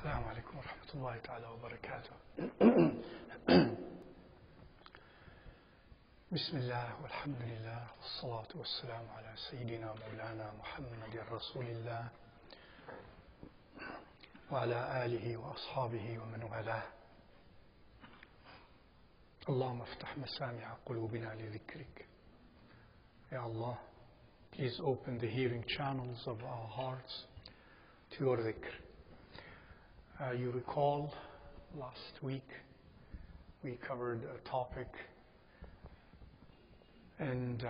السلام عليكم ورحمة الله تعالى وبركاته. بسم الله والحمد لله والصلاة والسلام على سيدنا مولانا محمد رسول الله وعلى آله وأصحابه ومن والاه. اللهم افتح مسامع قلوبنا لذكرك. Ya Allah, please open the hearing channels of our hearts to your dhikr. You recall last week we covered a topic and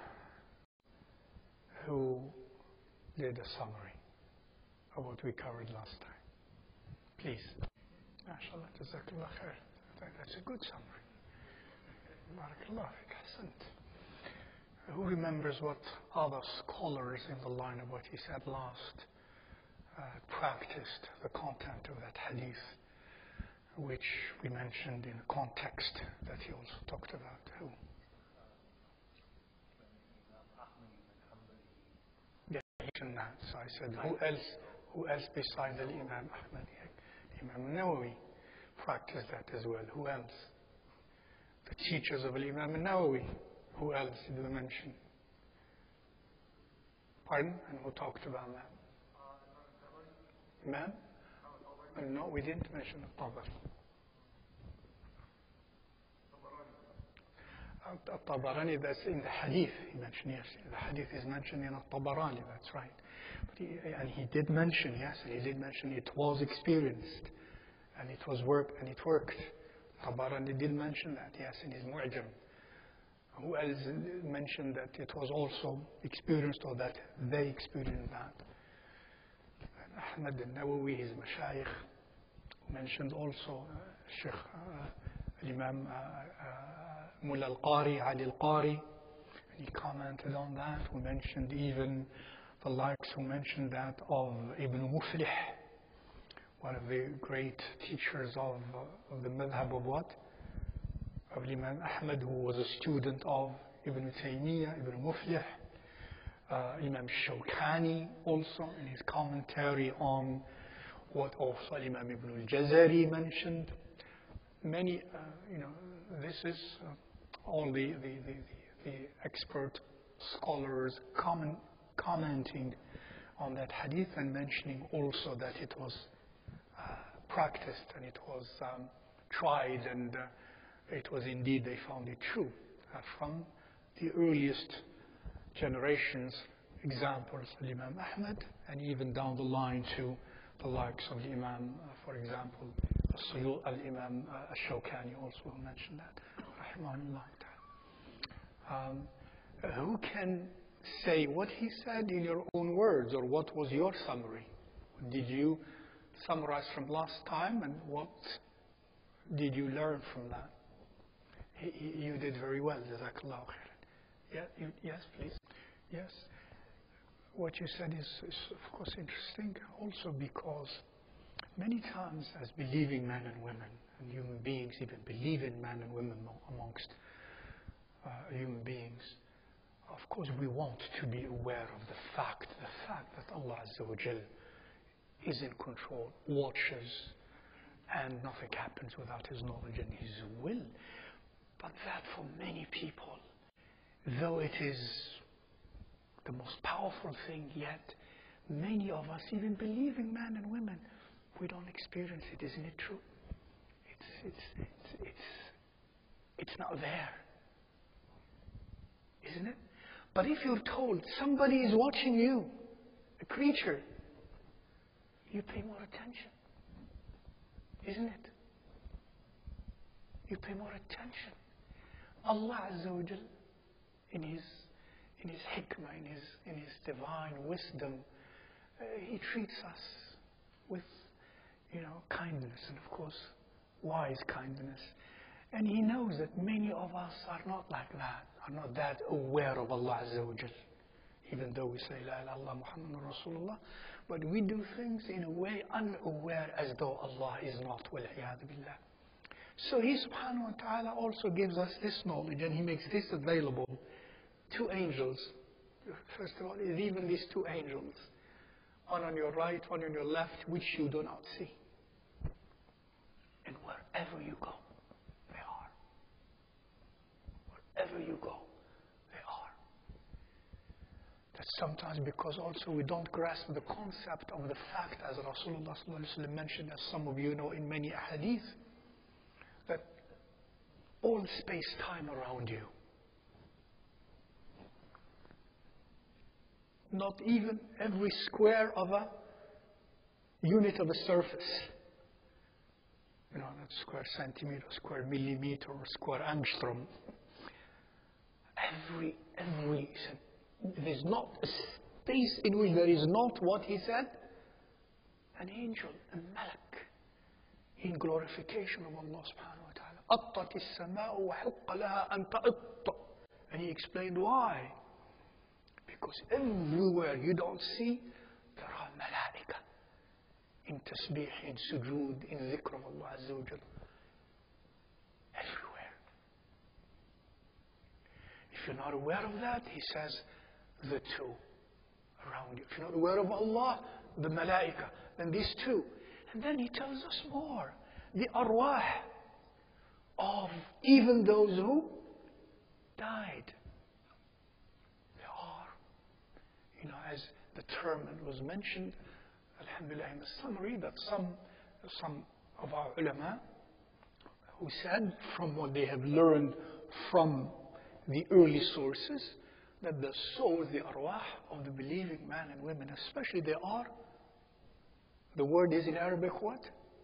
who did a summary of what we covered last time? Please. MashaAllah, Jazakallah khair. That's a good summary. Barakallah fik, ahsant. Who remembers what other scholars in the line of what he said last practiced the content of that hadith, which we mentioned in a context that he also talked about? Who? Yeah, he mentioned that. So I said, who else besides Imam Ahmad? Imam Nawawi practiced that as well. Who else? The teachers of Imam Nawawi. Who else did we mention? Pardon? And who talked about that? Imam? No, we didn't mention Al-Tabari. Al-Tabarani, that's in the hadith he mentioned, yes. The hadith is mentioned in Al-Tabarani, that's right. But he did mention, yes, and he did mention it was experienced, and it was worked, and it worked. Tabarani did mention that, yes, in his Mu'jam. Who else mentioned that it was also experienced, or that they experienced that? Ahmad al-Nawawi, his mashayikh, mentioned also Sheikh Imam Mullah al-Qari, Ali al-Qari, and he commented on that. We mentioned even the likes who mentioned that of Ibn Muflih, one of the great teachers of the madhab of what? Of Imam Ahmad, who was a student of Ibn Taymiyyah, Ibn Muflih. Imam Shawkani also in his commentary on what also Imam Ibn al-Jazari mentioned. Many, this is all the expert scholars commenting on that hadith and mentioning also that it was practiced and it was tried, and it was indeed, they found it true from the earliest generations, examples of Imam Ahmad, and even down the line to the likes of the Imam, for example, Al-Imam Al-Shawkani also mentioned that. Who can say what he said in your own words, or what was your summary? Did you summarize from last time, and what did you learn from that? You did very well, Jazakallah khair. Yes, please. Yes. What you said is of course interesting, also because many times as believing men and women, and human beings even believe in men and women amongst human beings, of course we want to be aware of the fact that Allah Azza wa Jal is in control, watches, and nothing happens without His knowledge and His will. But that for many people, though it is the most powerful thing, yet many of us, even believing men and women, we don't experience it. Isn't it true? It's not there, isn't it? But if you're told somebody is watching you, a creature, you pay more attention, isn't it? You pay more attention. Allah Azza wa Jal, in His hikmah, in His divine wisdom, He treats us with, kindness, and of course, wise kindness. And He knows that many of us are not like that, are not that aware of Allah Azza wa Jal. Even though we say, La ilaha illallah Muhammadur Rasulullah, but we do things in a way unaware, as though Allah is not, wal-iyadhu billah. So He subhanahu wa ta'ala also gives us this knowledge, and He makes this available to angels. First of all, even these two angels, one on your right, one on your left, which you do not see. And wherever you go, they are. Wherever you go, they are. That's sometimes because also we don't grasp the concept of the fact, as Rasulullah ﷺ mentioned, as some of you know in many hadith, that all space-time around you, not even every square of a unit of a surface, you know, not square centimeter, square millimeter, or square angstrom. There's not a space in which there is not what he said, an angel, a malak, in glorification of Allah subhanahu wa ta'ala. أطت السماء وحق لها أن تأط. And he explained why. Because everywhere you don't see, there are malaika. In tasbih, in sujood, in dhikr of Allah Azza wa Jal. Everywhere. If you're not aware of that, he says, the two around you. If you're not aware of Allah, the malaika, then these two. And then he tells us more. The arwah of even those who died. They are. You know, as the term was mentioned, alhamdulillah, in the summary, that some of our ulama who said from what they have learned from the early sources, that the souls, the arwah of the believing men and women, especially they are, the word is in Arabic what?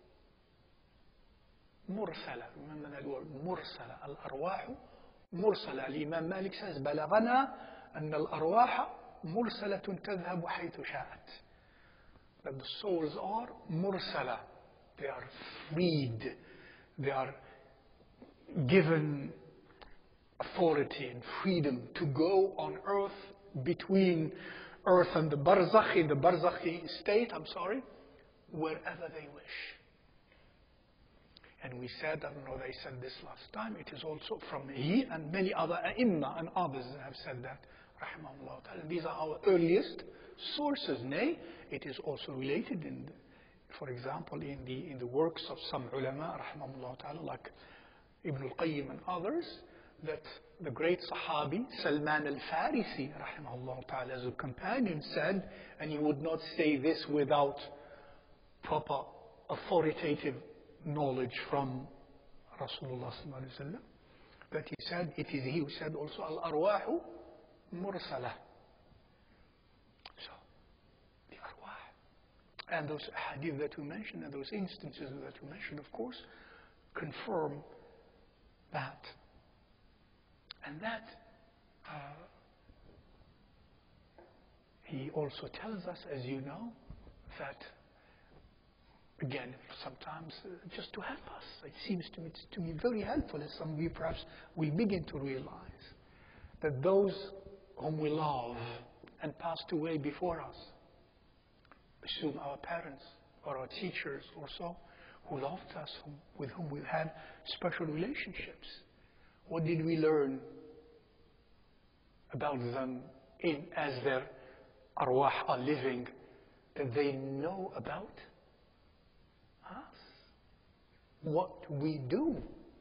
Mursala. Remember that word, mursala. Al-arwahu mursala. Al-Imam Malik says, بلغنا أن الأرواح مرسلة تذهب حيث شاءت. That the souls are mursala. They are freed. They are given authority and freedom to go on earth, between earth and the barzakh, in the barzakhi state, wherever they wish. And we said, I don't know, they said this last time, it is also from he and many other ai*imma and others have said that, rahimahullah ta'ala. These are our earliest sources. Nay, it is also related in, for example, in the works of some ulama, rahimahullah ta'ala, like Ibn al-Qayyim and others, that the great Sahabi, Salman al-Farisi, rahimahullah ta'ala, as a companion said, and he would not say this without proper authoritative knowledge from Rasulullah sallallahu alaihi wasallam, that he said, it is he who said also, al-arwahu mursala. So, the arwah. And those hadith that we mentioned, and those instances that we mentioned, of course, confirm that. And that he also tells us, as you know, that again, sometimes just to help us, it seems to me very helpful, as some of you perhaps will begin to realize, that those whom we love and passed away before us, assume our parents or our teachers or so, who loved us, with whom we had special relationships. What did we learn about them as their arwah are living, that they know about us, what we do?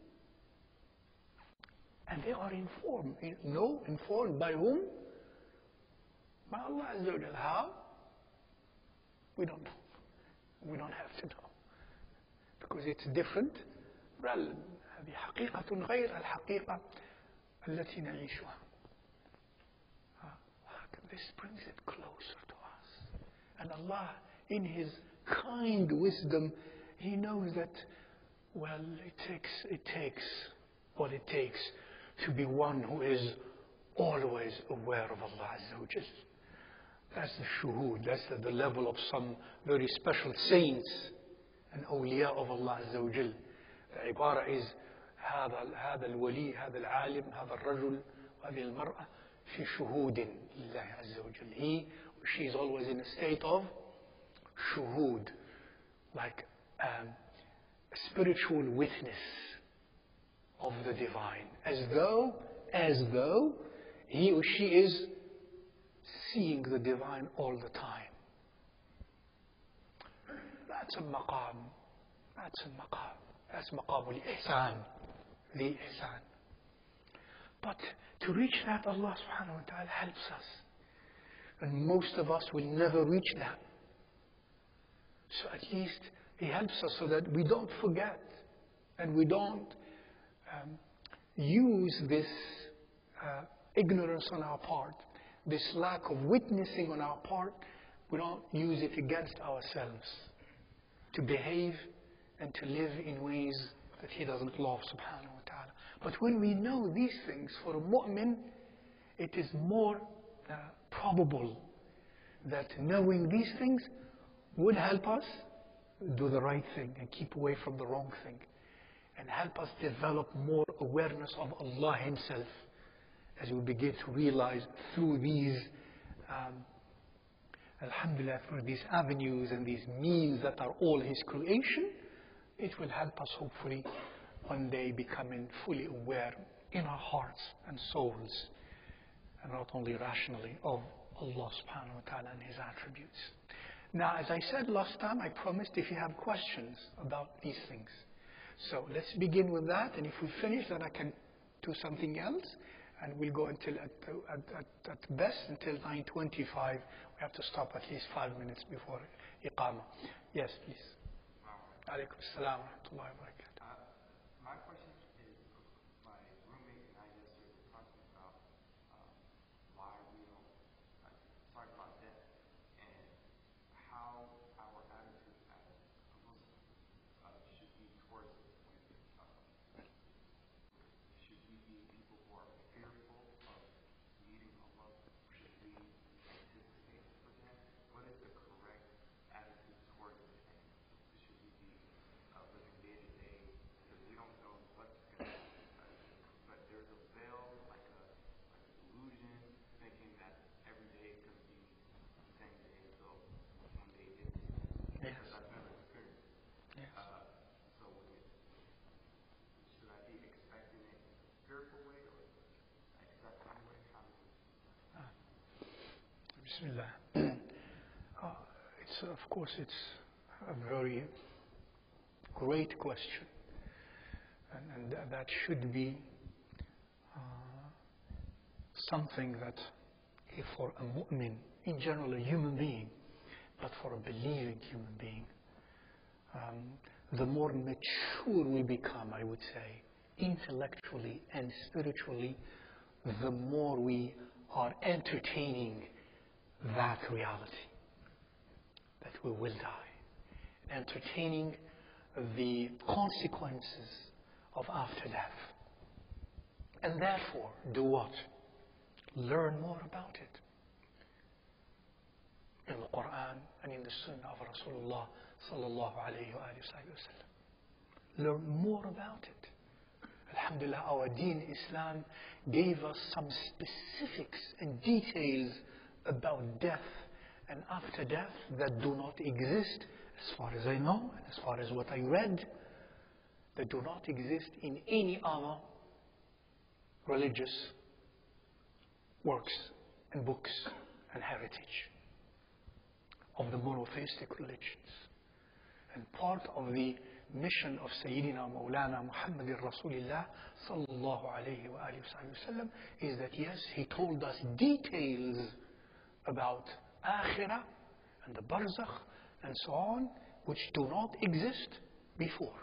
And they are informed. Informed by whom? By Allah Azza wa Jalla. How? We don't know. We don't have to know. Because it's different. هذه حقيقة غير الحقيقة التي نعيشها. This brings it closer to us. And Allah, in His kind wisdom, He knows that, well, it takes what it takes to be one who is always aware of Allah Azza wa Jal. That's the shuhud, that's the level of some very special saints and awliya of Allah Azza wa Jal. The ibara is هذا الولي هذا العالم هذا الرجل وهذه المرأة في شهود لله عز وجل. She is always in a state of shuhud, like a spiritual witness of the divine, as though he or she is seeing the divine all the time. That's a maqam. That's maqamul ihsan, the ihsan. But to reach that, Allah subhanahu wa ta'ala helps us. And most of us will never reach that. So at least He helps us so that we don't forget and we don't use this ignorance on our part, this lack of witnessing on our part, we don't use it against ourselves to behave and to live in ways that He doesn't love, subhanahu wa ta'ala. But when we know these things, for a mu'min, it is more probable that knowing these things would help us do the right thing and keep away from the wrong thing, and help us develop more awareness of Allah Himself as we begin to realize through these alhamdulillah, through these avenues and these means that are all His creation. It will help us hopefully one day becoming fully aware in our hearts and souls, and not only rationally, of Allah subhanahu wa ta'ala and His attributes. Now, as I said last time, I promised if you have questions about these things. So let's begin with that, and if we finish, then I can do something else, and we'll go until at best until 9:25. We have to stop at least 5 minutes before Iqamah. Yes, please. Alaykum as-salam wa rahmatullahi wa barakatuh. My question is, my roommate and I yesterday were talking about why we don't talk about death and how our attitude as a Muslim should be towards it. Should we be people who are fearful of meeting Allah? Should we anticipate for that? What is the correct attitude towards it? And should we be living day to day? Because we don't know what's going to happen. But there's a veil, like a illusion, thinking that every day is going to be the same day until one day it is. Yes. Because I've never experienced it. Yes. So should I be expecting it in a fearful way or accepting way? How do Bismillah. Of course, it's a very great question, and that should be something that, for a mu'min, in general a human being, but for a believing human being, the more mature we become, I would say, intellectually and spiritually, the more we are entertaining that reality, that we will die, entertaining the consequences of after death. And therefore, do what? Learn more about it. In the Quran and in the Sunnah of Rasulullah sallallahu alayhi wa sallam. Learn more about it. Alhamdulillah, our deen, Islam, gave us some specifics and details about death and after death that do not exist, as far as I know, and as far as what I read, that do not exist in any other religious works and books and heritage of the monotheistic religions. And part of the mission of Sayyidina Mawlana Muhammadin Rasulullah sallallahu alayhi wa sallam is that, yes, he told us details about Akhirah and the Barzakh and so on, which do not exist before,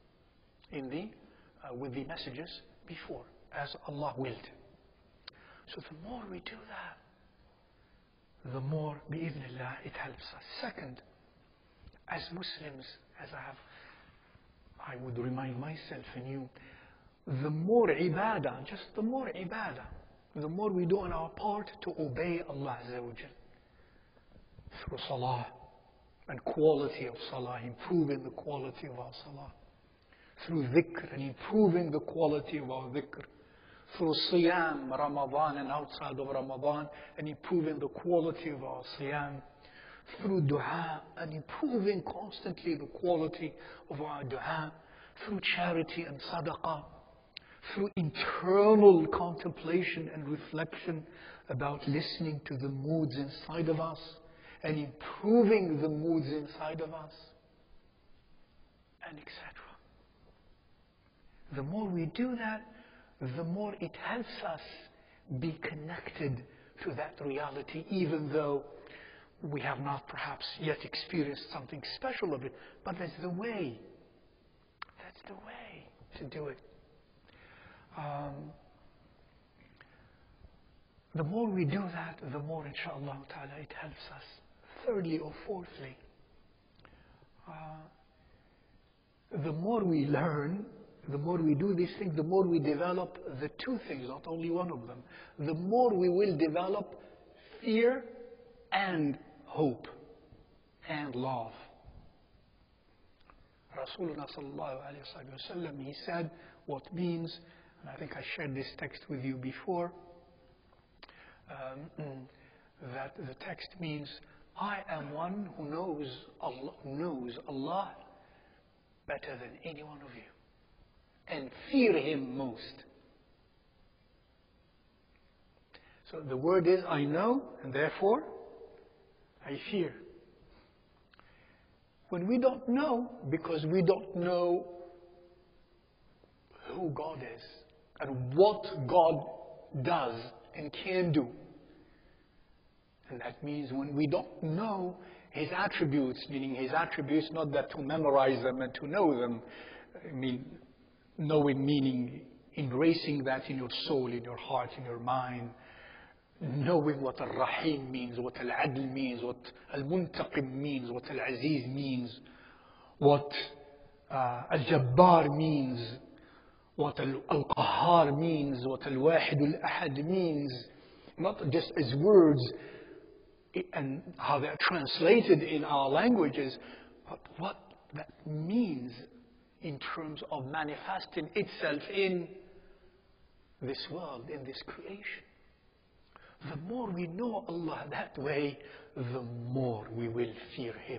with the messages before, as Allah willed. So the more we do that, the more, bi'idhnillah, it helps us. Second, as Muslims, as I would remind myself and you, the more ibadah, just the more ibadah, the more we do on our part to obey Allah Azza wa Jal, through salah and quality of salah, improving the quality of our salah, through dhikr and improving the quality of our dhikr, through siyam, Ramadan and outside of Ramadan, and improving the quality of our siyam, through dua and improving constantly the quality of our dua, through charity and sadaqah, through internal contemplation and reflection about listening to the moods inside of us and improving the moods inside of us, and etc. The more we do that, the more it helps us be connected to that reality, even though we have not perhaps yet experienced something special of it. But that's the way. That's the way to do it. The more we do that, the more, inshallah ta'ala, it helps us. Thirdly or fourthly, the more we learn, the more we do these things, the more we develop the two things, not only one of them. The more we will develop fear and hope and love. Rasulullah sallallahu alayhi wa sallam, he said what means, and I think I shared this text with you before, that the text means, I am one who knows Allah better than any one of you, and fear Him most. So the word is, I know, and therefore I fear. When we don't know, because we don't know who God is and what God does and can do. And that means when we don't know His attributes, meaning His attributes, not that to memorize them and to know them, I mean, knowing meaning embracing that in your soul, in your heart, in your mind, knowing what Al-Rahim means, what Al-Adl means, what Al-Muntaqim means, what Al-Aziz means, what Al-Jabbar means, what Al-Qahhar means, what Al-Wahid Al-Ahad means, not just as words and how they're translated in our languages, but what that means in terms of manifesting itself in this world, in this creation. The more we know Allah that way, the more we will fear Him.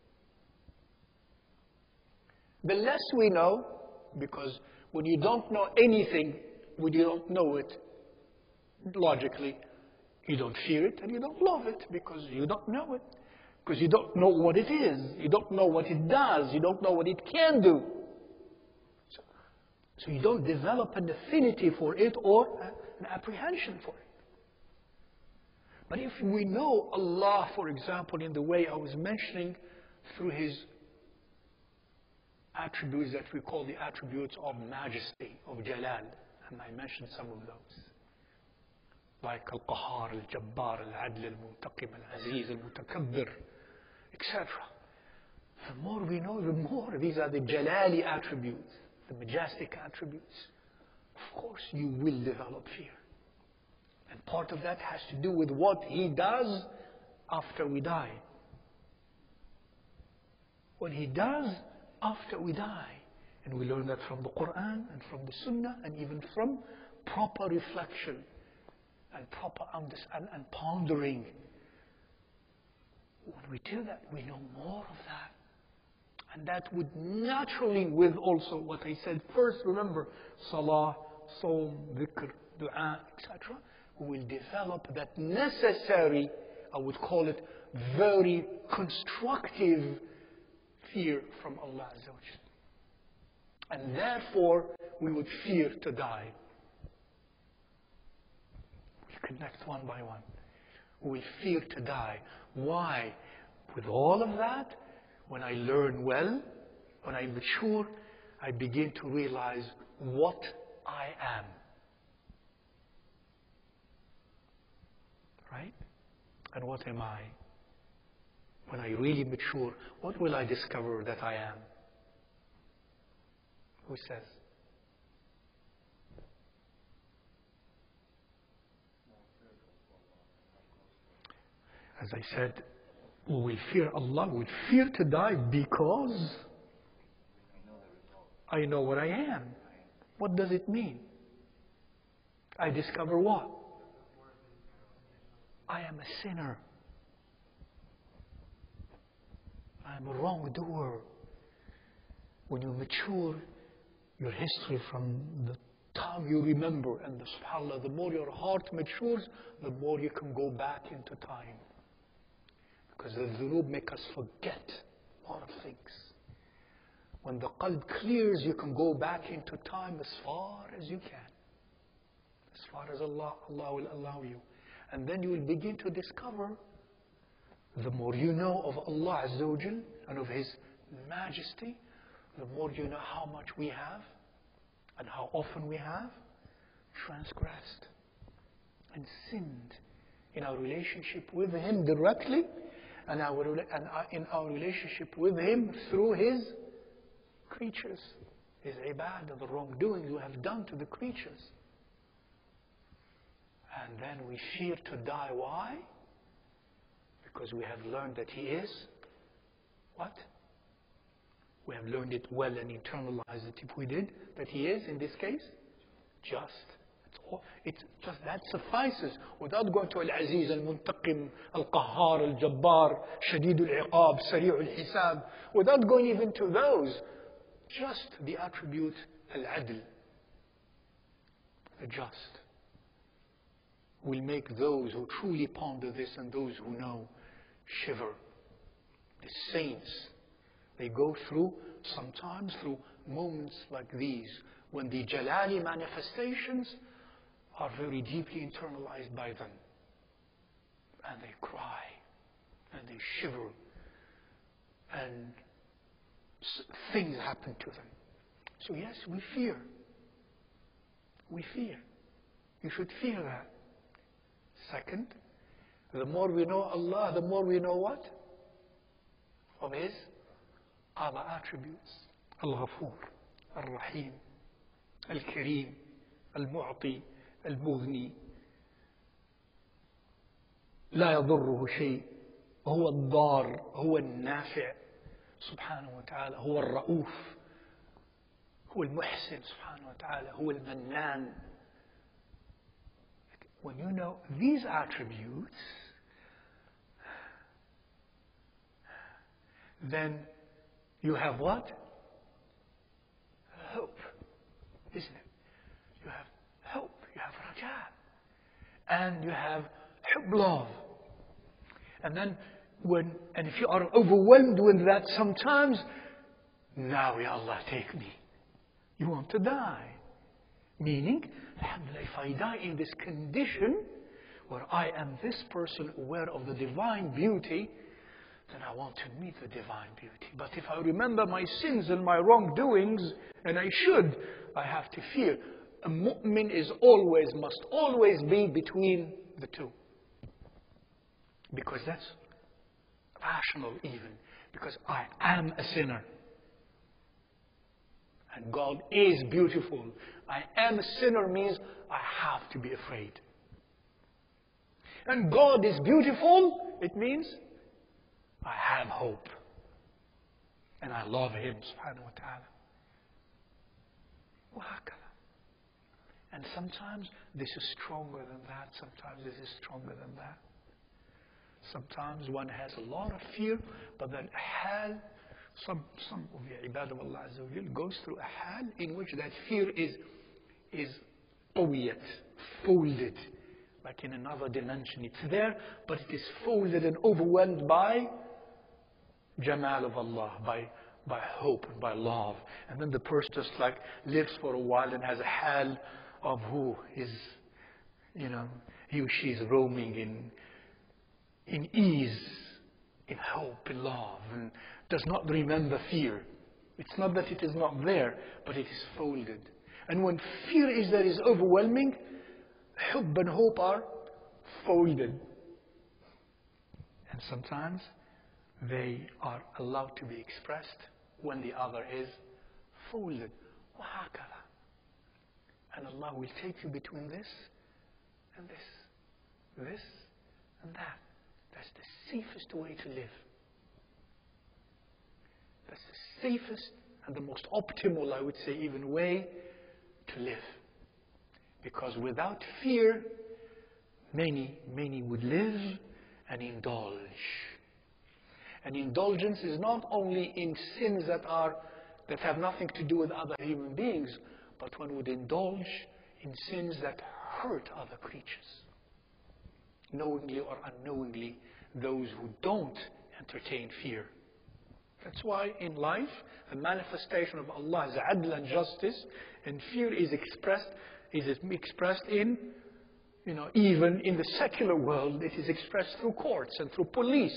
The less we know, because when you don't know anything, when you don't know it, logically, you don't fear it and you don't love it because you don't know it. Because you don't know what it is. You don't know what it does. You don't know what it can do. So you don't develop an affinity for it or an apprehension for it. But if we know Allah, for example, in the way I was mentioning, through His attributes that we call the attributes of majesty, of Jalal, and I mentioned some of those, like Al-Qahhar, Al-Jabbar, Al-Adl, Al-Muntaqim, Al-Aziz, Al-Mutakabbir, etc. The more we know, the more these are the Jalali attributes, the majestic attributes. Of course, you will develop fear. And part of that has to do with what He does after we die. What He does after we die. And we learn that from the Quran and from the Sunnah and even from proper reflection and proper understanding and pondering. When we do that, we know more of that. And that would naturally, with also what I said first, remember, salah, saum, dhikr, dua, etc., we will develop that necessary, I would call it, very constructive fear from Allah Azza wa Jalla. And therefore, we would fear to die. We connect one by one. We fear to die. Why? With all of that, when I learn well, when I mature, I begin to realize what I am. Right? And what am I? When I really mature, what will I discover that I am? Who says? As I said, we will fear Allah, we will fear to die because I know what I am. What does it mean? I discover what? I am a sinner. I am a wrongdoer. When you mature, your history from the time you remember, and subhanAllah, the more your heart matures, the more you can go back into time. Because the dhunub make us forget a lot of things. When the qalb clears, you can go back into time as far as you can. As far as Allah will allow you. And then you will begin to discover, the more you know of Allah Azza wa Jal and of His majesty, the more you know how much we have and how often we have transgressed and sinned in our relationship with Him directly and in our relationship with Him through His creatures, His ibadah, the wrongdoings we have done to the creatures. And then we fear to die. Why? Because we have learned that He is what? We have learned it well and internalized it if we did, that He is, in this case, just. It's just that suffices without going to Al-Aziz, Al-Muntaqim, Al-Qahhar, Al-Jabbar, Shadid Al-Iqab, Sari' Al-Hisab, without going even to those, just the attribute Al-Adl, the just, will make those who truly ponder this and those who know shiver. The saints, they go through, sometimes through moments like these, when the Jalali manifestations are very deeply internalized by them. And they cry, and they shiver, and things happen to them. So yes, we fear. We fear. You should fear that. Second, the more we know Allah, the more we know what? Of His other attributes. Al-Ghafur, Al-Rahim, Al-Kareem, Al-Mu'ti, Al-Mughni. لا يضره شيء. هو الضار، هو النافع سبحانه وتعالى، هو الرؤوف، هو المحسن سبحانه وتعالى، هو المنان. When you know these attributes, then you have what? Hope, isn't it? You have hope, you have raja, and you have love. And then if you are overwhelmed with that sometimes, now ya Allah, take me. You want to die. Meaning, alhamdulillah, if I die in this condition where I am this person aware of the divine beauty, then I want to meet the divine beauty. But if I remember my sins and my wrongdoings, and I have to fear. A mu'min must always be between the two. Because that's rational even. Because I am a sinner. And God is beautiful. I am a sinner means I have to be afraid. And God is beautiful, it means I have hope. And I love Him subhanahu wa ta'ala. And sometimes this is stronger than that. Sometimes this is stronger than that. Sometimes one has a lot of fear, but then some of the ibadah of Allah Azza wa Jal goes through a hal in which that fear is qawiyat, folded, like in another dimension. It's there, but it is folded and overwhelmed by Jamal of Allah, by hope and by love. And then the person just like lives for a while and has a hal of who is, he or she is roaming in ease, in hope, in love, and does not remember fear. It's not that it is not there, but it is folded. And when fear is there, is overwhelming, hubb and hope are folded. And sometimes they are allowed to be expressed when the other is folded. وهكذا. And Allah will take you between this and this and that. That's the safest way to live. That's the safest and the most optimal, I would say, even way to live. Because without fear, many would live and indulge. And indulgence is not only in sins that have nothing to do with other human beings, but one would indulge in sins that hurt other creatures. Knowingly or unknowingly, those who don't entertain fear. That's why in life, the manifestation of Allah's adl and justice and fear is expressed in, even in the secular world, it is expressed through courts and through police.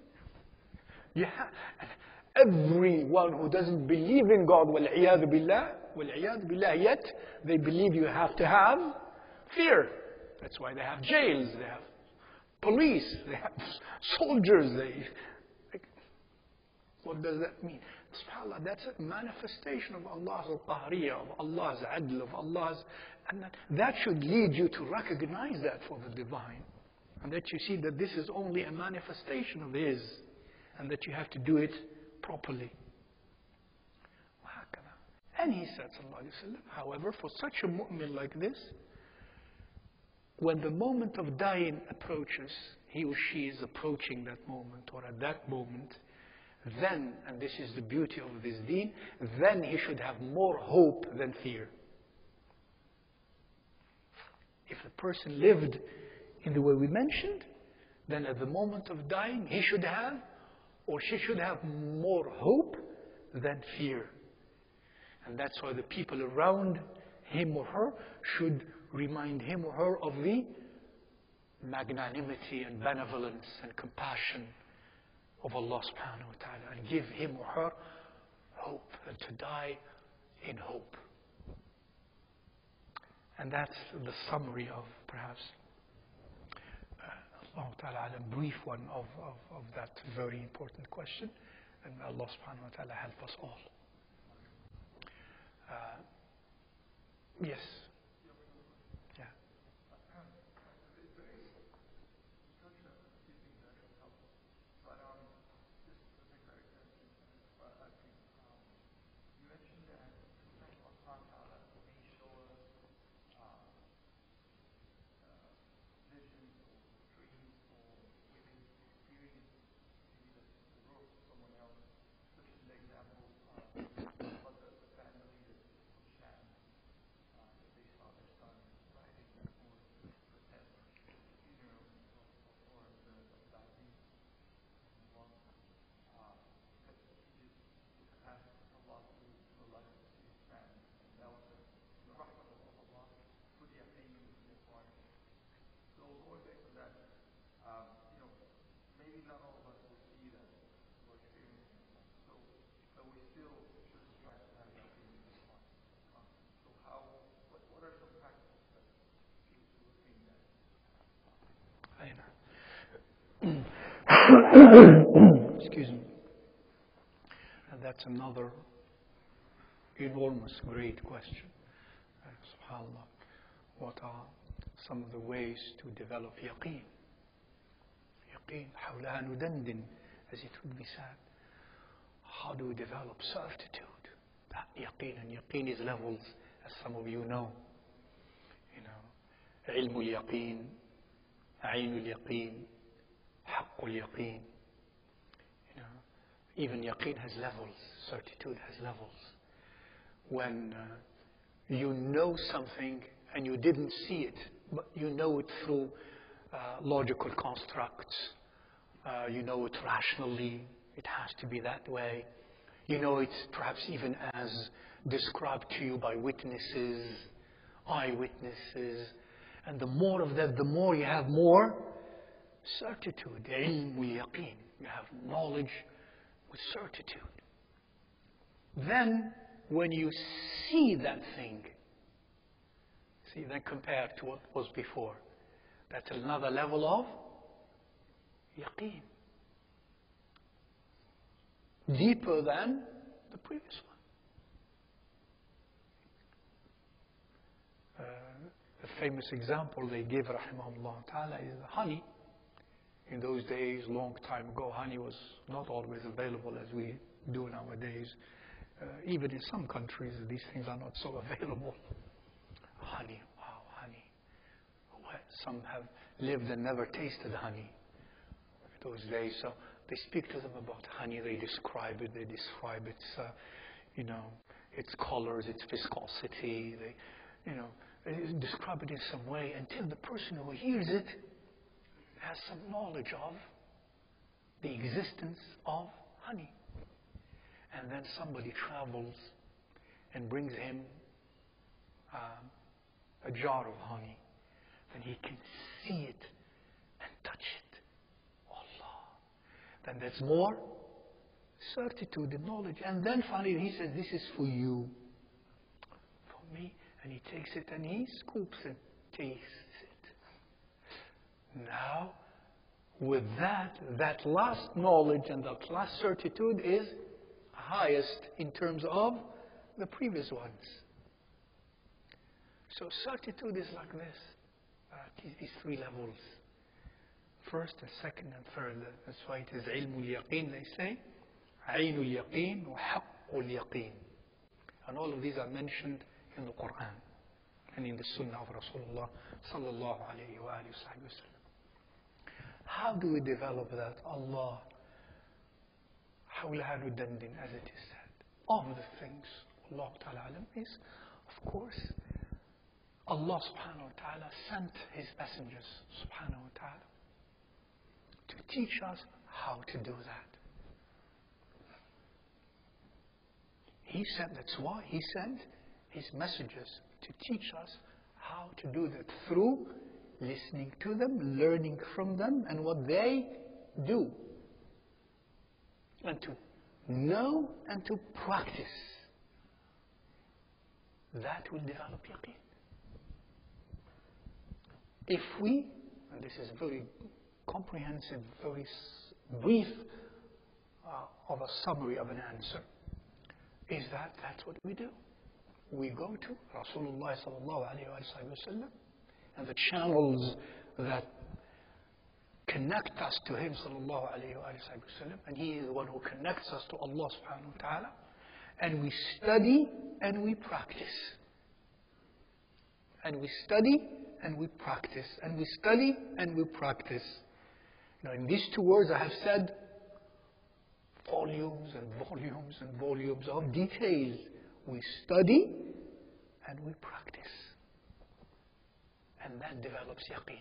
Everyone who doesn't believe in God, وَالْعِيَاذُ بِاللَّهِ, yet they believe you have to have fear. That's why they have jails, they have police, they have soldiers. What does that mean? SubhanAllah, that's a manifestation of Allah's al-Qahriyah, of Allah's adl, of Allah's... And that should lead you to recognize that for the divine. And that you see that this is only a manifestation of His. And that you have to do it properly. And he said, sallallahu alayhi wa sallam, however, for such a mu'min like this, when the moment of dying approaches, he or she is approaching that moment, or at that moment, then, and this is the beauty of this deen, then he should have more hope than fear. If the person lived in the way we mentioned, then at the moment of dying, he should have, or she should have more hope than fear. And that's why the people around him or her should remind him or her of the magnanimity and benevolence and compassion of Allah subhanahu wa ta'ala, and give him or her hope, and to die in hope. And that's the summary of perhaps Allah ta'ala, a brief one of that very important question. And may Allah subhanahu wa ta'ala help us all. Yes. Yeah. Excuse me. And that's another enormous, great question. SubhanAllah. What are some of the ways to develop yaqeen? Yaqeen, حولها ندندن, as it would be said. How do we develop certitude? That yaqeen, and yaqeen is levels, as some of you know. علم اليقين, عين اليقين, حق اليقين. Even yaqeen has levels, certitude has levels. When you know something and you didn't see it, but you know it through logical constructs, you know it rationally, it has to be that way. You know it perhaps even as described to you by witnesses, eyewitnesses. And the more of that, the more you have more certitude. علم اليقين. You have knowledge with certitude. Then, when you see that thing, then compared to what was before, that's another level of yaqeen. Deeper than the previous one. The famous example they give, rahimahullah ta'ala, is the honey. In those days, long time ago, honey was not always available as we do nowadays. Even in some countries, these things are not so available. Honey, wow, honey. Some have lived and never tasted honey in those days. So they speak to them about honey. They describe it. They describe its, its colors, its viscosity. They describe it in some way until the person who hears it has some knowledge of the existence of honey. and then somebody travels and brings him a jar of honey, then he can see it and touch it. Allah. Then there's more certitude and knowledge. And then finally he says, this is for you, for me. And he takes it and he scoops it, tastes it. Now, with that last knowledge and that last certitude is highest in terms of the previous ones. So certitude is like this. These three levels. First and second and third. That's why it is ilm al-yaqeen, they say. Ayn al-yaqeen wa haqq al-yaqeen. And all of these are mentioned in the Quran and in the Sunnah of Rasulullah sallallahu alayhi wa sallam. How do we develop that? Allah, حولها ندندن, as it is said. Of the things, Allah ta'ala alam, is, of course, Allah subhanahu wa ta'ala sent His messengers, subhanahu wa ta'ala, to teach us how to do that. That's why He sent His messengers to teach us how to do that through listening to them, learning from them, and what they do. And to know and to practice. That will develop yaqeen. If we, and this is very comprehensive, very brief of a summary of an answer, is that's what we do. We go to Rasulullah sallallahu alayhi wa sallam and the channels that connect us to Him sallallahu alayhi wa sallam, and He is the one who connects us to Allah subhanahu wa ta'ala, and we study and we practice. And we study and we practice. And we study and we practice. Now in these two words I have said volumes and volumes and volumes of details. We study and we practice. And that develops yaqeen.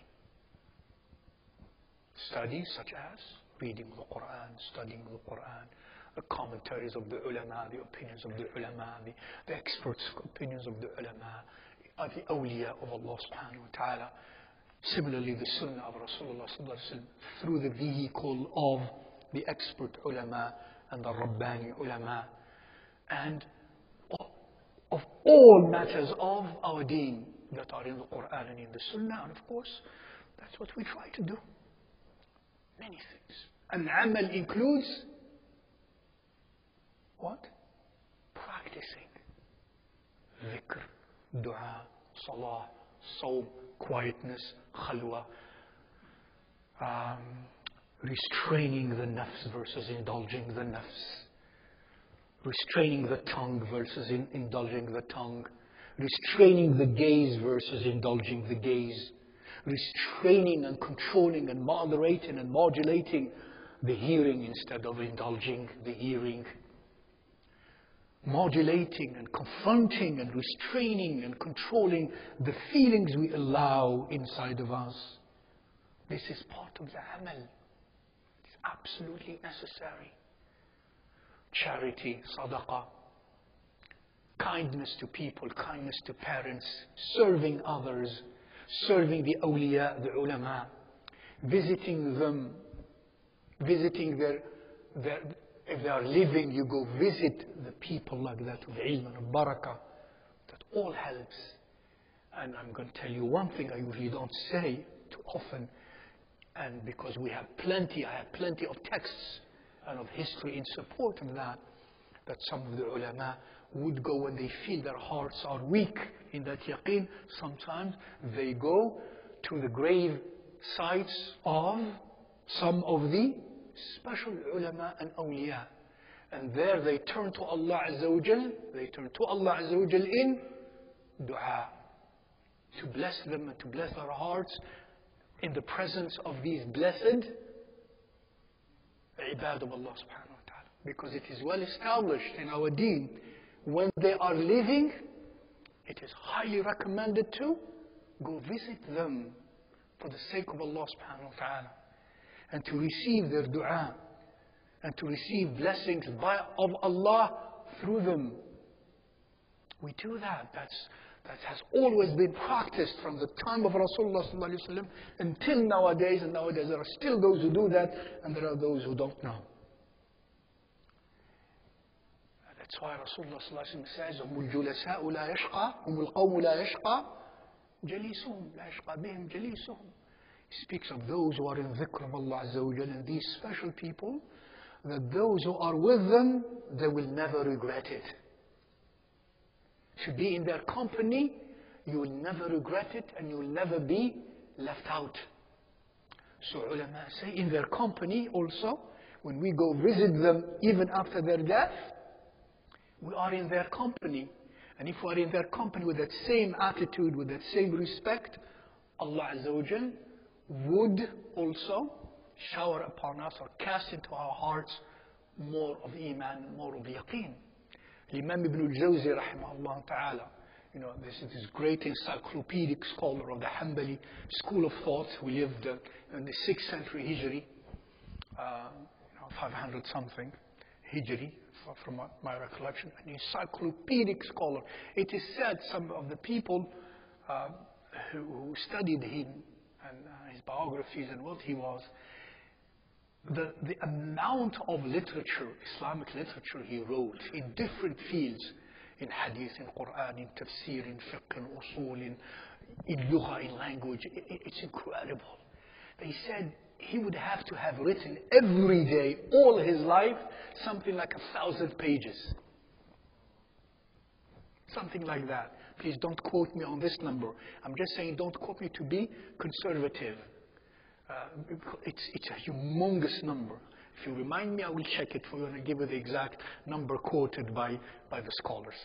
Studies such as reading the Quran, studying the Quran, the commentaries of the ulama, the opinions of the ulama, the experts' opinions of the ulama, the awliya of Allah subhanahu wa ta'ala. Similarly, the sunnah of Rasulullah sallallahu alaihi wasallam through the vehicle of the expert ulama and the Rabbani ulama, and of all matters of our deen that are in the Quran and in the sunnah. And of course, that's what we try to do. Many things. And amal includes what? Practicing. Dhikr, dua, salah, sawm, quietness, khalwa, restraining the nafs versus indulging the nafs, restraining the tongue versus indulging the tongue, restraining the gaze versus indulging the gaze, restraining and controlling and moderating and modulating the hearing instead of indulging the hearing, modulating and confronting and restraining and controlling the feelings we allow inside of us. This is part of the amal. It's absolutely necessary. Charity, sadaqah, kindness to people, kindness to parents, serving others, serving the awliya, the ulama, visiting them, visiting their if they are living, you go visit the people like that with ilm and barakah. That all helps. And I'm going to tell you one thing I usually don't say too often, and because I have plenty of texts and of history in support of that some of the ulama would go when they feel their hearts are weak in that yaqeen. Sometimes they go to the grave sites of some of the special ulama and awliya. And there they turn to Allah Azza wa Jal. They turn to Allah Azza wa Jal in dua. To bless them and to bless their hearts in the presence of these blessed ibad of Allah subhanahu wa ta'ala. Because it is well established in our deen, when they are living, it is highly recommended to go visit them for the sake of Allah subhanahu wa ta'ala, and to receive their dua, and to receive blessings of Allah through them. We do that. That has always been practiced from the time of Rasulullah sallallahu alaihi wasallam until nowadays. And nowadays there are still those who do that, and there are those who don't know. That's why Rasulullah sallallahu alaihi wasallam says, "Hum al-julasa'u la yashqa, hum al-qawmu la yashqa, jalisuhum la yashqa bihim jalisuhum." He speaks of those who are in dhikr of Allah Azza wa Jal, and these special people, that those who are with them, they will never regret it. To be in their company, you will never regret it, and you will never be left out. So ulama say, in their company also, when we go visit them even after their death, we are in their company. And if we are in their company with that same attitude, with that same respect, Allah Azza wa Jal would also shower upon us or cast into our hearts more of iman, more of yaqeen. Imam Ibn al-Jawzi rahimahullah ta'ala, this is this great encyclopedic scholar of the Hanbali school of thought who lived in the 6th century Hijri, 500 something Hijri from my recollection, an encyclopedic scholar. It is said some of the people who studied him and his biographies and what he was, the amount of literature, Islamic literature he wrote in different fields, in hadith, in Quran, in tafsir, in fiqh, in usul, in lugha, in language, it's incredible. They said he would have to have written every day, all his life, something like 1,000 pages. Something like that. Please don't quote me on this number. I'm just saying don't quote me to be conservative. It's a humongous number. If you remind me, I will check it for you and I'll give you the exact number quoted by the scholars.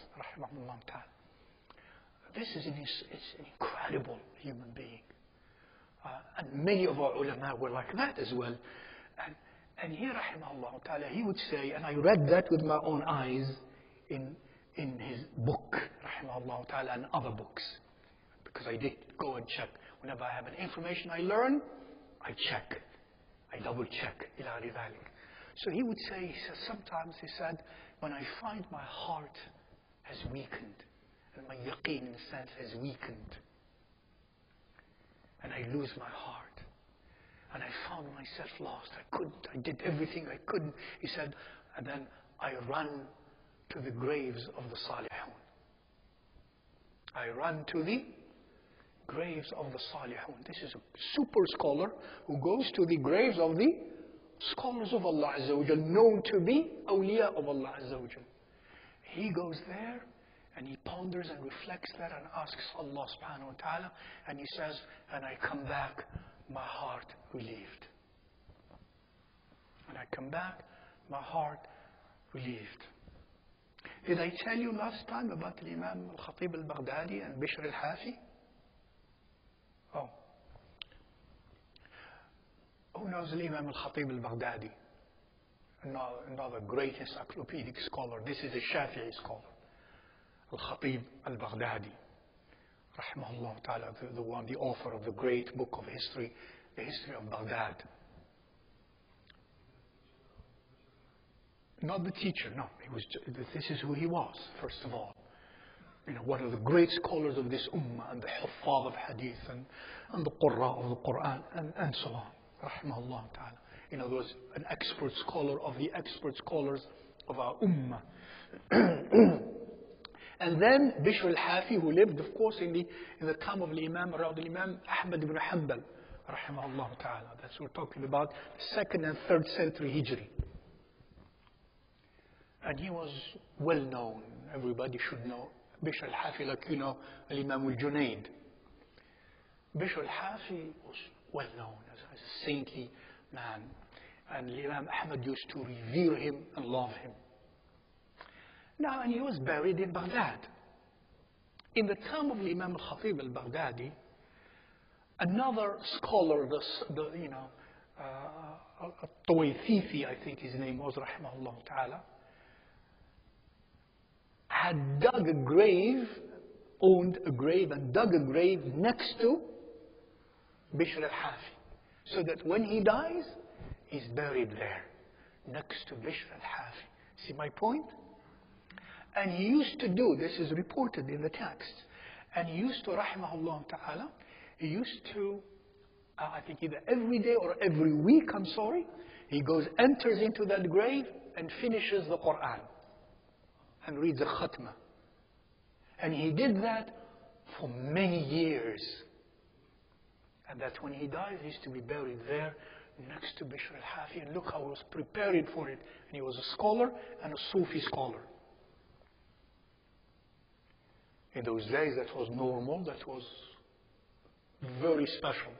This is an incredible human being. And many of our ulama were like that as well. And he, rahimahullah ta'ala, he would say, and I read that with my own eyes in his book, rahimahullah ta'ala, and other books. Because I did go and check. Whenever I have an information I learn, I check. I double check. So he would say, sometimes he said, when I find my heart has weakened, and my yaqeen in a sense has weakened, and I lose my heart, and I found myself lost, I did everything I couldn't. He said, and then I run to the graves of the Salihun. I run to the graves of the Salihun. This is a super scholar who goes to the graves of the scholars of Allah Azza wa Jal, known to be awliya of Allah Azza wa Jal. He goes there and he ponders and reflects there and asks Allah subhanahu wa ta'ala, and he says, and I come back, my heart relieved. And I come back, my heart relieved. Did I tell you last time about the Imam al-Khatib al-Baghdadi and Bishr al-Hafi? Oh. Who knows the Imam al-Khatib al-Baghdadi? Another great encyclopedic scholar. This is a Shafi'i scholar. Al-Khatib al-Baghdadi. Rahimahullah ta'ala, the author of the great book of history, the history of Baghdad. Not the teacher, no. This is who he was, first of all. One of the great scholars of this ummah, and the huffaz of hadith, and the qurra of the Quran, and so on. Rahimahullah ta'ala. Was an expert scholar of the expert scholars of our ummah. And then Bishr al-Hafi, who lived, of course, in the time of the Imam, around the Imam Ahmad ibn Hanbal, rahimahullah ta'ala. That's what we're talking about, 2nd and 3rd century Hijri. And he was well known. Everybody should know Bishr al-Hafi, like Al-Imam al-Junaid. Bishr al-Hafi was well known as a saintly man. And Imam Ahmad used to revere him and love him. Now, and he was buried in Baghdad. In the time of Imam al-Khatib al-Baghdadi, another scholar, Al-Tuwayfifi, I think his name was, rahimahullah ta'ala, had dug a grave, owned a grave and dug a grave next to Bishr al-Hafi. So that when he dies, he's buried there, next to Bishr al-Hafi. See my point? And he used to do, this is reported in the text, and he used to, rahimahullah ta'ala, he used to, I think either every day or every week, he enters into that grave and finishes the Quran and reads a khatma. And he did that for many years. And that when he died, he used to be buried there next to Bishr al-Hafi. And look how he was preparing for it. And he was a scholar and a Sufi scholar. In those days, that was normal. That was very special.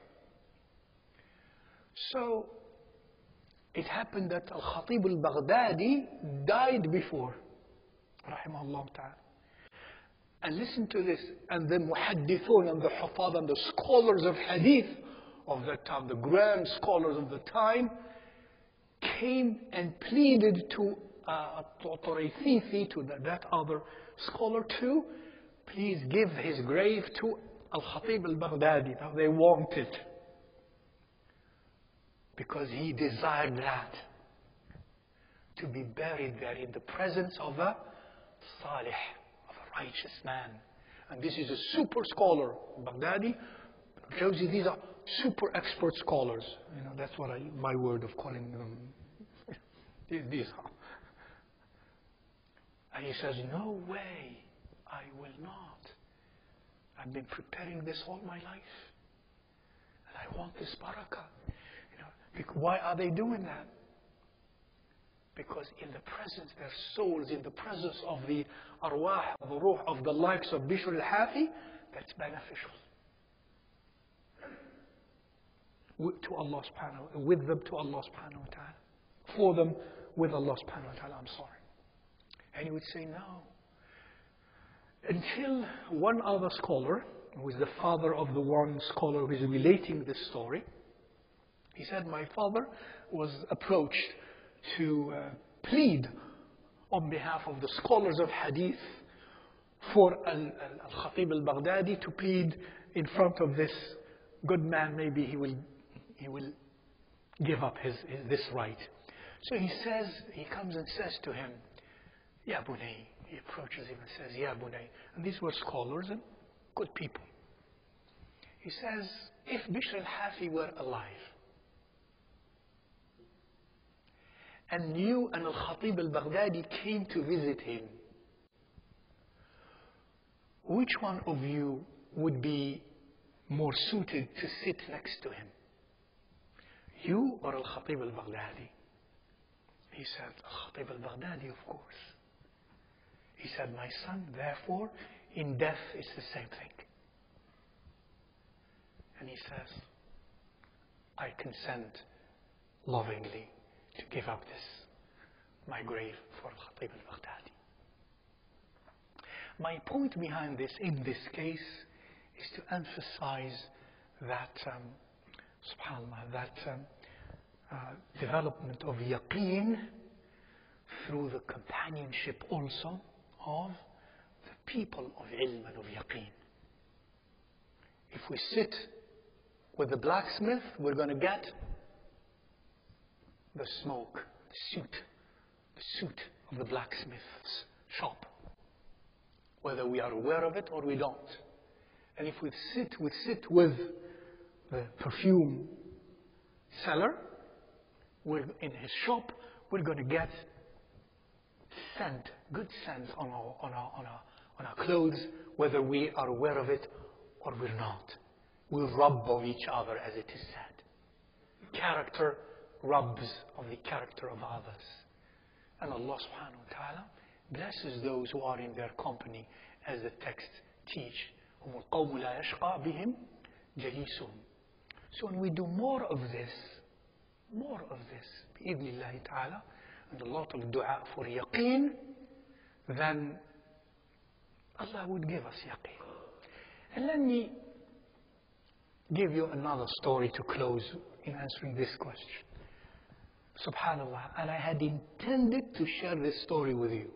So, it happened that Al-Khatib al-Baghdadi died before. Rahimahullah ta'ala. And listen to this. And the muhaddithun and the hufad and the scholars of hadith of that time, the grand scholars of the time, came and pleaded to Turayfifi, to that other scholar too, please give his grave to Al-Khatib al-Baghdadi. Now they wanted, because he desired that, to be buried there in the presence of a salih, of a righteous man. And this is a super scholar, Baghdadi. Jawzi, these are super expert scholars. You know, that's what my word of calling them. These are. And he says, no way, I will not. I've been preparing this all my life. And I want this barakah. You know, why are they doing that? Because in the presence, their souls, in the presence of the arwah, the ruh of the likes of Bishr al-Hafi, that's beneficial. To Allah subhanahu wa ta'ala, with them to Allah subhanahu wa ta'ala. For them with Allah subhanahu wa ta'ala, I'm sorry. And he would say no. Until one other scholar, who is the father of the one scholar who is relating this story, he said, my father was approached to plead on behalf of the scholars of hadith for Al-Khatib al-Baghdadi to plead in front of this good man. Maybe he will give up this right. So he comes and says to him, Ya Bunay. He approaches him and says, Ya Bunay. And these were scholars and good people. He says, if Bishr al-Hafi were alive, and you and Al-Khatib al-Baghdadi came to visit him, which one of you would be more suited to sit next to him? You or Al-Khatib al-Baghdadi? He said, Al-Khatib al-Baghdadi, of course. He said, my son, therefore, in death it's the same thing. And he says, I consent lovingly to give up my grave for Al-Khatib al-Baghdadi. My point behind this, in this case, is to emphasize that, subhanAllah, that development of yaqeen through the companionship also of the people of ilm and of yaqeen. If we sit with the blacksmith, we're going to get the smoke, the suit of the blacksmith's shop, whether we are aware of it or we don't. And if we sit with the perfume seller, we're in his shop, we're going to get scent, good scent on our clothes, whether we are aware of it or we're not. We rub of each other, as it is said. Character rubs of the character of others. And Allah subhanahu wa ta'ala blesses those who are in their company, as the text teach. هُمُ الْقَوْمُ لَا يَشْقَى بِهِمْ جَلِيسُهُم. So when we do more of this, بإذن الله ta'ala, and a lot of dua for yaqeen, then Allah would give us yaqeen. And let me give you another story to close in answering this question. Subhanallah, and I had intended to share this story with you.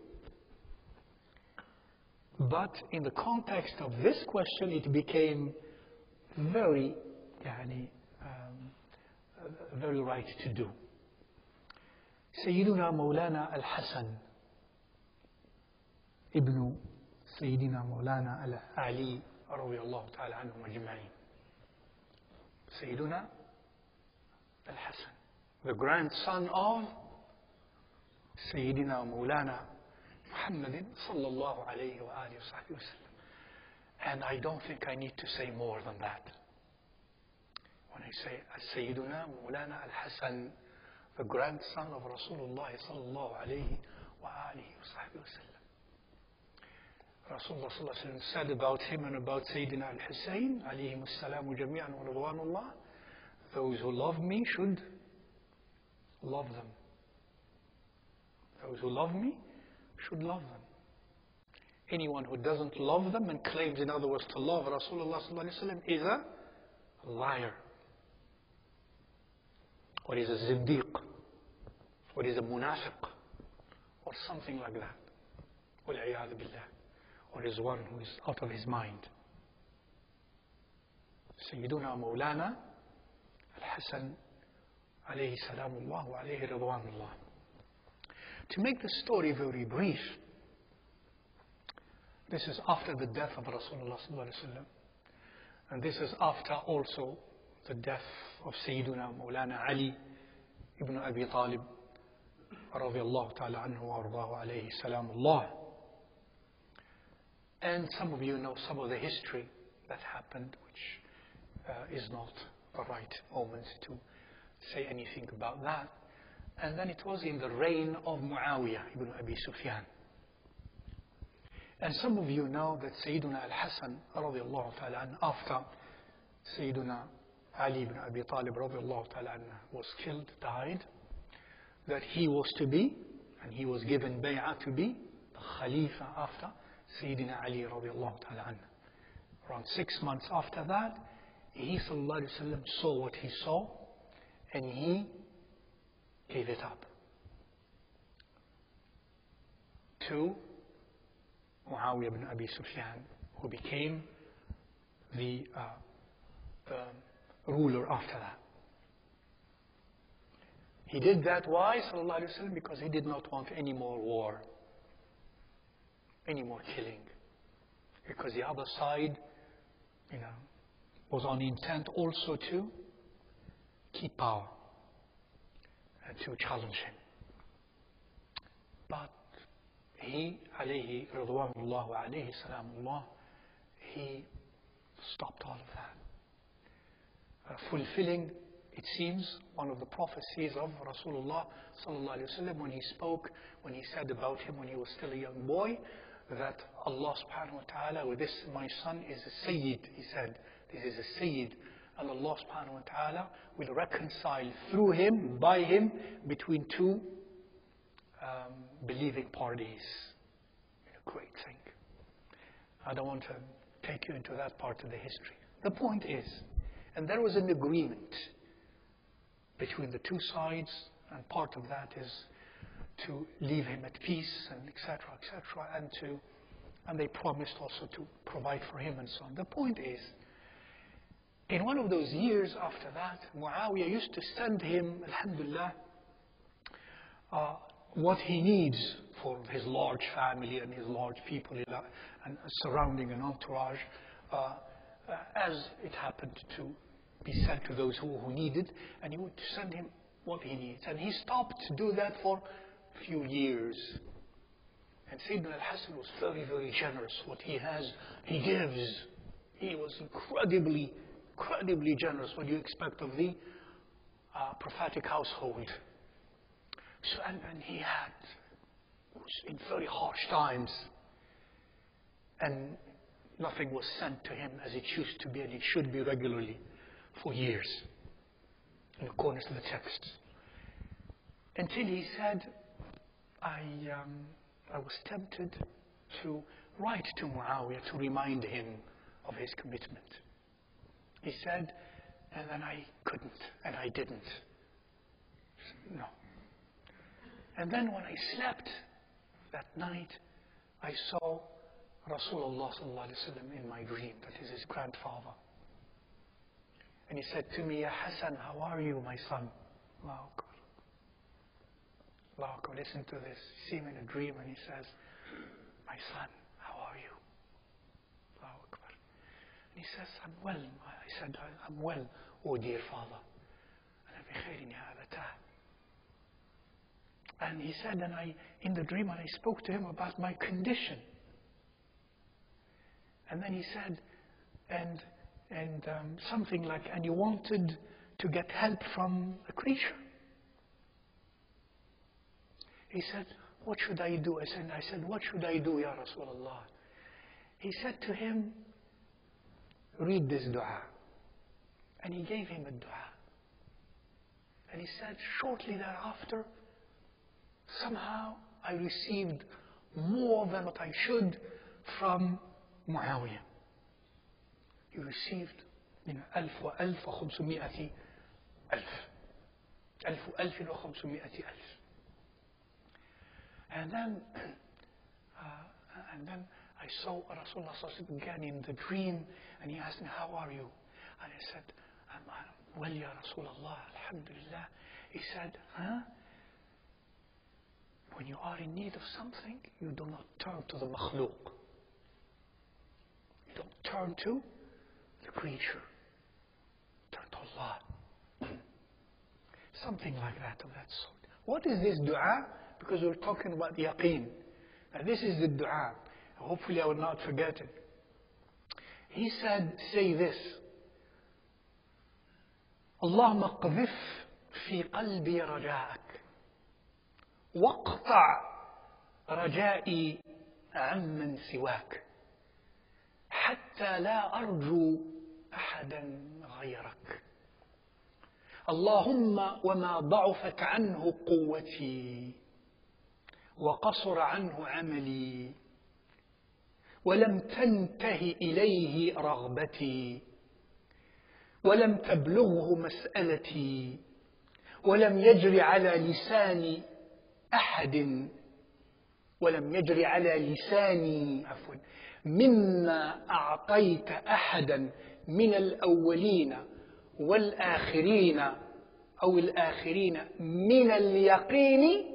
But in the context of this question, it became very, very right to do. سيدنا مولانا الحسن ابن سيدنا مولانا علي رضي الله تعالى عنهم أجمعين. سيدنا الحسن, the grandson of سيدنا مولانا محمد صلى الله عليه وآله وصحبه وسلم. And I don't think I need to say more than that. When I say سيدنا مولانا الحسن, the grandson of Rasulullah صلى الله عليه وآله وصحبه وسلم. Rasulullah صلى الله عليه وسلم said about him and about Sayyidina al-Hussein عليهم السلام جميعا ورضوان الله, those who love me should love them. Those who love me should love them. Anyone who doesn't love them and claims, in other words, to love Rasulullah صلى الله عليه وسلم is a liar, or is a zindiq, or is a munafiq, or something like that. وَالْعِيَاذُ بِاللَّهِ. Or is one who is out of his mind. Sayyiduna Mawlana Al-Hasan alayhi salamullah wa alayhi ridwanullah. To make the story very brief, this is after the death of Rasulullah sallallahu alayhi wa sallam, and this is after also the death of Sayyiduna Mawlana Ali ibn Abi Talib radiyallahu ta'ala anhu wa ardahu alayhi salamullah. And some of you know some of the history that happened, which is not the right moment to say anything about that. And then it was in the reign of Muawiyah ibn Abi Sufyan. And some of you know that Sayyiduna al-Hasan radiallahu ta'ala anhu, after Sayyiduna Ali ibn Abi Talib radiallahu ta'ala anhu was killed, died, that he was to be, and he was given bay'ah to be, the Khalifa after Sayyidina Ali radiallahu ta'ala anhu. Around 6 months after that, he sallallahu alayhi wa sallam saw what he saw, and he gave it up to Muawiyah ibn Abi Sufyan, who became the ruler after that. He did that, why, sallallahu alayhi wa sallam? Because he did not want any more war, any more killing. Because the other side, was on intent also to keep power and to challenge him. But he, alayhi ridwanullah wa alayhi salamullah, he stopped all of that. Fulfilling, it seems, one of the prophecies of Rasulullah sallallahu alayhi wa sallam when he spoke, when he said about him when he was still a young boy, that Allah subhanahu wa ta'ala, with this my son is a Sayyid, he said, this is a Sayyid, and Allah subhanahu wa ta'ala will reconcile through him, by him, between two believing parties. A great thing. I don't want to take you into that part of the history. The point is, and there was an agreement between the two sides, and part of that is to leave him at peace, and etc., and they promised also to provide for him and so on. The point is, in one of those years after that, Muawiyah used to send him, alhamdulillah, what he needs for his large family and his large people and surrounding an entourage, as it happened to be sent to those who needed, and he would send him what he needs. And he stopped to do that for a few years. And Sayyidina al-Hasan was very, very generous. What he has, he gives. He was incredibly generous. What do you expect of the prophetic household? So, and he was in very harsh times, and nothing was sent to him as it used to be, and it should be regularly for years, in accordance to the text. Until he said, I was tempted to write to Muawiyah to remind him of his commitment. He said, and then I couldn't, and I didn't. No. And then when I slept that night, I saw Rasulullah sallallahu alaihi wasallam in my dream, that is his grandfather. And he said to me, Ya Hassan, how are you, my son? Allahu Akbar. Allah Akbar, listen to this. You see him in a dream and he says, my son, how are you? Allah Akbar. And he says, I'm well. I said, I'm well, oh dear father. And he said, and in the dream, and I spoke to him about my condition. And then he said, and something like, and you wanted to get help from a creature. He said, what should I do? I said, what should I do, Ya Rasulullah? He said to him, read this dua. And he gave him a dua. And he said, shortly thereafter, somehow I received more than what I should from Muawiyah. He received, 1,500 ألف. And then I saw Rasulullah again in the dream, and he asked me, how are you? And I said, I'm well, Ya Rasulullah, Alhamdulillah. He said, when you are in need of something, you do not turn to the makhluk. You don't turn to the creature. Turn to Allah. Something like that, of that sort. What is this dua? Because we're talking about yaqeen. Now this is the dua. Hopefully I will not forget it. He said, say this. اللهم اقذف في قلبي رجاءك واقطع رجائي عمن سواك حتى لا أرجو أحدا غيرك اللهم وما ضعفت عنه قوتي وقصر عنه عملي ولم تنتهي إليه رغبتي ولم تبلغه مسألتي ولم يجري على لساني أحد ولم يجري على لساني مما أعطيت أحدا من الأولين والآخرين أو الآخرين من اليقين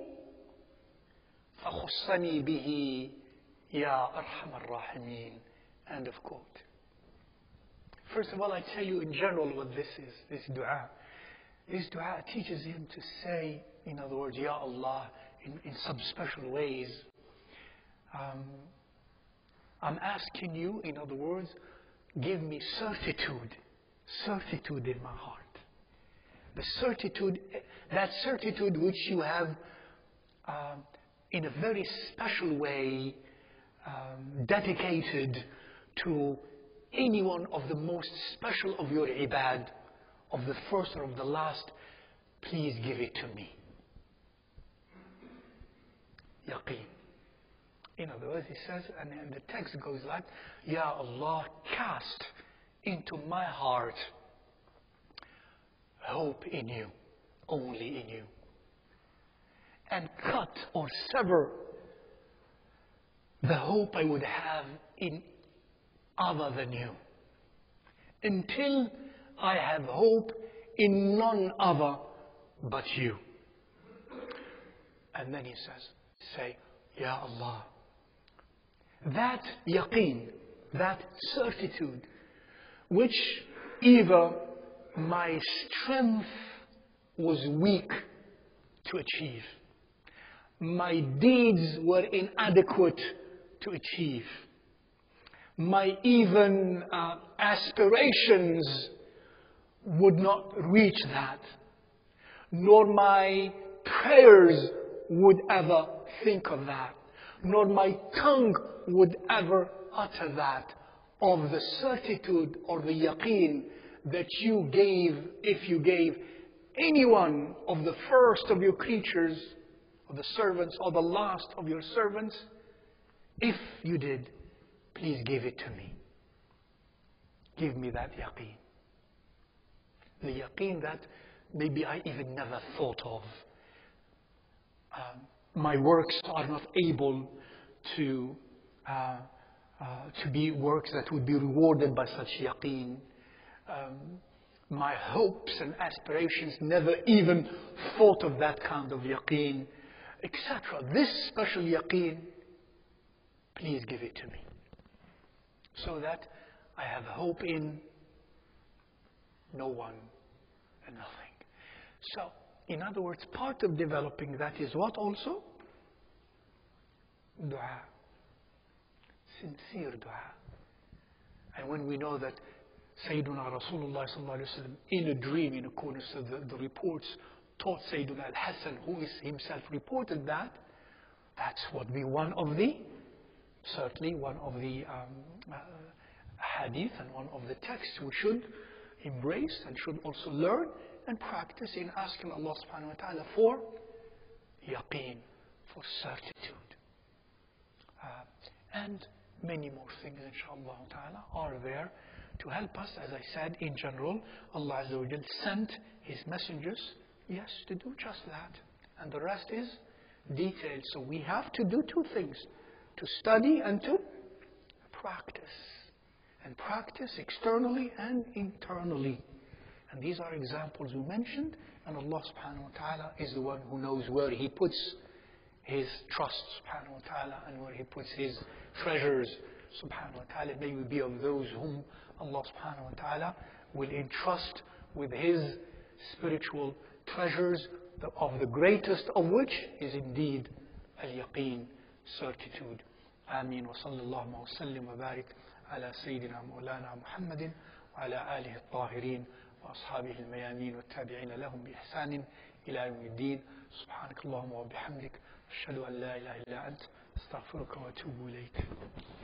فخصني به يا أرحم الراحمين. End of quote. First of all, I tell you in general what this is, this dua. This dua teaches him to say, in other words, Ya Allah, in some special ways. I'm asking you, in other words, give me certitude in my heart. The certitude, that certitude which you have in a very special way dedicated to any one of the most special of your ibad, of the first or of the last, please give it to me. Yaqeen. In other words, he says, and the text goes like, Ya Allah, cast into my heart hope in you, only in you. And cut or sever the hope I would have in other than you, until I have hope in none other but you. And then he says, say, Ya Allah, that yaqeen, that certitude, which either my strength was weak to achieve, my deeds were inadequate to achieve, my even aspirations would not reach that, nor my prayers would ever think of that, nor my tongue would ever utter that, of the certitude or the yaqeen that you gave, if you gave any one of the first of your creatures, of the servants, or the last of your servants, if you did, please give it to me. Give me that yaqeen. The yaqeen that maybe I even never thought of. My works are not able to be works that would be rewarded by such yaqeen. My hopes and aspirations never even thought of that kind of yaqeen. etc. This special yaqeen, please give it to me. So that I have hope in no one and nothing. So, in other words, part of developing that is what also? Dua. Sincere dua. And when we know that Sayyiduna Rasulullah sallallahu alayhi wa sallam, in a dream, in accordance to the reports, taught Sayyiduna al-Hassan, who is himself reported that, that's what be one of the, certainly one of the hadith and one of the texts we should embrace and should also learn and practice in asking Allah subhanahu wa ta'ala for yaqeen, for certitude. And many more things, inshallah ta'ala, are there to help us. As I said, in general, Allah Azza wa Jal sent His messengers, yes, to do just that. And the rest is detailed. So we have to do two things, to study and to practice. And practice externally and internally. And these are examples we mentioned, and Allah subhanahu wa ta'ala is the one who knows where He puts His trust subhanahu wa ta'ala and where He puts His treasures subhanahu wa ta'ala. May we be of those whom Allah subhanahu wa ta'ala will entrust with His spiritual treasures, of the greatest of which is indeed al-yaqeen, certitude. Ameen wa sallallahu wa sallim wa barik ala Sayyidina Mawlana Muhammadin wa ala alihi al-tahirin wa ashabihi al-mayamin wa tabi'ina lahum bi ihsanin ila yawmiddin. Subhanak Allahumma wa bihamdik. Ashhadu an la ilaha illa ant. Astaghfiruka wa atubu ilayk.